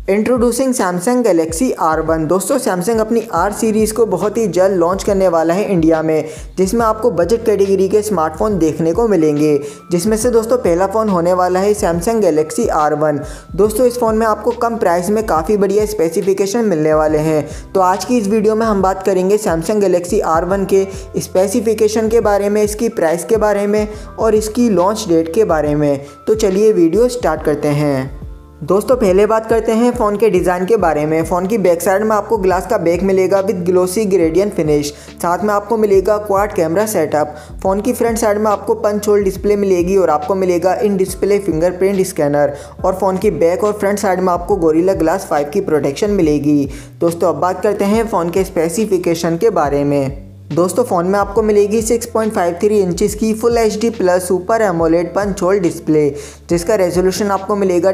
Introducing Samsung Galaxy R1। दोस्तों Samsung अपनी R series को बहुत ही जल्द लॉन्च करने वाला है इंडिया में, जिसमें आपको बजट कैटेगरी के स्मार्टफोन देखने को मिलेंगे, जिसमें से दोस्तों पहला फ़ोन होने वाला है सैमसंग गैलेक्सी R1। दोस्तों इस फ़ोन में आपको कम प्राइस में काफ़ी बढ़िया स्पेसिफिकेशन मिलने वाले हैं। तो आज की इस वीडियो में हम बात करेंगे सैमसंग गैलेक्सी R1 के स्पेसिफिकेशन के बारे में, इसकी प्राइस के बारे में और इसकी लॉन्च डेट के बारे में। तो चलिए वीडियो स्टार्ट करते हैं। दोस्तों पहले बात करते हैं फ़ोन के डिज़ाइन के बारे में। फ़ोन की बैक साइड में आपको ग्लास का बैक मिलेगा विद ग्लोसी ग्रेडियंट फिनिश, साथ में आपको मिलेगा क्वाड कैमरा सेटअप। फ़ोन की फ्रंट साइड में आपको पंच होल डिस्प्ले मिलेगी और आपको मिलेगा इन डिस्प्ले फिंगरप्रिंट स्कैनर, और फ़ोन की बैक और फ्रंट साइड में आपको गोरिल्ला ग्लास 5 की प्रोटेक्शन मिलेगी। दोस्तों अब बात करते हैं फ़ोन के स्पेसिफिकेशन के बारे में। दोस्तों फ़ोन में आपको मिलेगी 6.53 इंचज़ की full HD plus super AMOLED punch hole display, जिसका रेजोल्यूशन आपको मिलेगा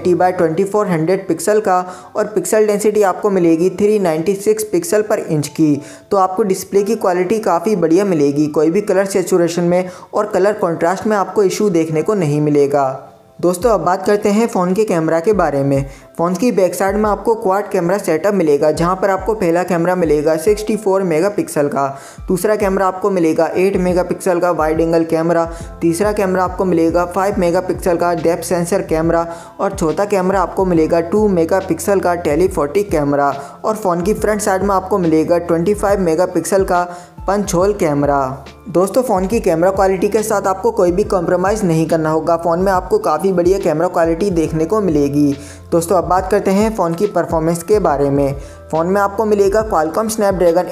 1080x2400 पिक्सल का, और पिक्सल डेंसिटी आपको मिलेगी 396 पिक्सल पर इंच की। तो आपको डिस्प्ले की क्वालिटी काफ़ी बढ़िया मिलेगी, कोई भी कलर सेचुरेशन में और कलर कॉन्ट्रास्ट में आपको इशू देखने को नहीं मिलेगा। दोस्तों अब बात करते हैं फ़ोन के कैमरा के बारे में। फ़ोन की बैक साइड में आपको क्वाड कैमरा सेटअप मिलेगा, जहां पर आपको पहला कैमरा मिलेगा 64 मेगापिक्सल का, दूसरा कैमरा आपको मिलेगा 8 मेगापिक्सल का वाइड एंगल कैमरा, तीसरा कैमरा आपको मिलेगा 5 मेगापिक्सल का डेप्थ सेंसर कैमरा, और चौथा कैमरा आपको मिलेगा 2 मेगापिक्सल का टेलीफोटो कैमरा, और फ़ोन की फ्रंट साइड में आपको मिलेगा 25 मेगापिक्सल का पंच होल कैमरा। दोस्तों फ़ोन की कैमरा क्वालिटी के साथ आपको कोई भी कॉम्प्रोमाइज़ नहीं करना होगा, फ़ोन में आपको काफ़ी बढ़िया कैमरा क्वालिटी देखने को मिलेगी। दोस्तों अब बात करते हैं फ़ोन की परफॉर्मेंस के बारे में। फ़ोन में आपको मिलेगा क्वालकॉम स्नैपड्रैगन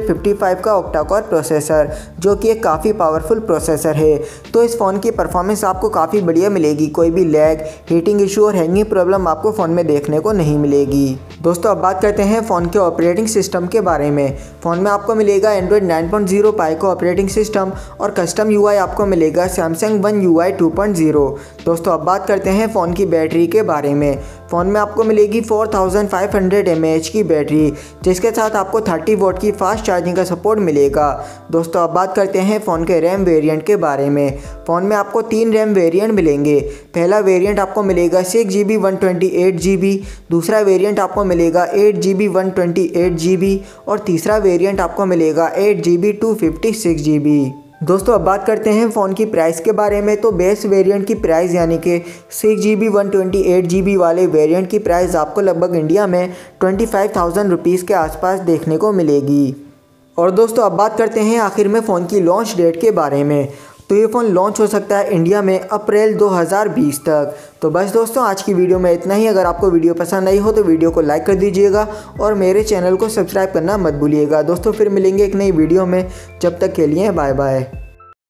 855 का ऑक्टा कोर प्रोसेसर, जो कि एक काफ़ी पावरफुल प्रोसेसर है। तो इस फ़ोन की परफॉर्मेंस आपको काफ़ी बढ़िया मिलेगी, कोई भी लैग, हीटिंग इशू और हैंगिंग प्रॉब्लम आपको फ़ोन में देखने को नहीं मिलेगी। दोस्तों अब बात करते हैं फ़ोन के ऑपरेटिंग सिस्टम के बारे में। फ़ोन में आपको मिलेगा एंड्रॉयड 9.0 पाई का ऑपरेटिंग सिस्टम, और कस्टम UI आपको मिलेगा सैमसंग वन UI 2.0। दोस्तों अब बात करते हैं फ़ोन की बैटरी के बारे में। फ़ोन में आपको मिलेगी 4500 mAh की बैटरी, जिसके साथ आपको 30 वॉट की फास्ट चार्जिंग का सपोर्ट मिलेगा। दोस्तों अब बात करते हैं फ़ोन के रैम वेरिएंट के बारे में। फ़ोन में आपको 3 रैम वेरिएंट मिलेंगे। पहला वेरिएंट आपको मिलेगा 6GB 128GB, दूसरा वेरिएंट आपको मिलेगा 8GB 128GB, और तीसरा वेरिएंट आपको मिलेगा 8GB 256GB। दोस्तों अब बात करते हैं फ़ोन की प्राइस के बारे में। तो बेस वेरिएंट की प्राइस यानी कि 6GB 128GB वाले वेरिएंट की प्राइस आपको लगभग इंडिया में 25,000 रुपीज़ के आसपास देखने को मिलेगी। और दोस्तों अब बात करते हैं आखिर में फ़ोन की लॉन्च डेट के बारे में। तो ये फ़ोन लॉन्च हो सकता है इंडिया में अप्रैल 2020 तक। तो बस दोस्तों आज की वीडियो में इतना ही। अगर आपको वीडियो पसंद आई हो तो वीडियो को लाइक कर दीजिएगा और मेरे चैनल को सब्सक्राइब करना मत भूलिएगा। दोस्तों फिर मिलेंगे एक नई वीडियो में, जब तक के लिए बाय बाय।